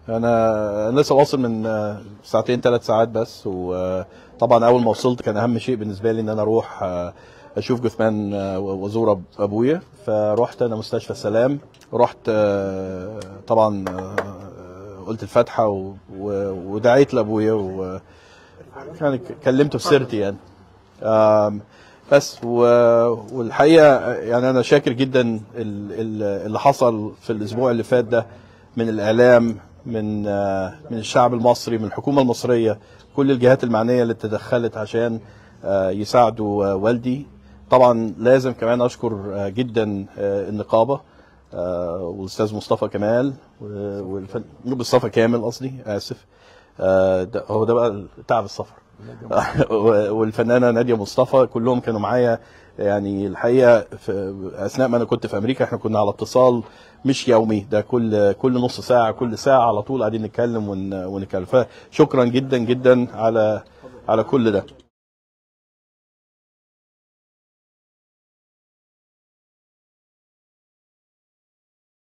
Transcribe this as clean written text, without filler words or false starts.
انا لسه واصل من ساعتين 3 ساعات بس. وطبعا اول ما وصلت كان اهم شيء بالنسبه لي ان انا اروح اشوف جثمان وازور ابويا. فروحت انا مستشفى السلام، رحت طبعا قلت الفاتحه ودعيت لابويا وكان كلمته في سيرتي يعني. بس والحقيقه يعني انا شاكر جدا اللي حصل في الاسبوع اللي فات ده من الاعلام، من الشعب المصري، من الحكومه المصريه، كل الجهات المعنيه اللي تدخلت عشان يساعدوا والدي. طبعا لازم كمان اشكر جدا النقابه والاستاذ مصطفى كمال مصطفى كامل قصدي، اسف. هو ده بقى تعب السفر. والفنانه ناديه مصطفى، كلهم كانوا معايا يعني. الحقيقه في اثناء ما انا كنت في امريكا احنا كنا على اتصال مش يومي، ده كل نص ساعه، كل ساعه على طول قاعدين نتكلم ونتكلم. فشكرا جدا جدا على كل ده.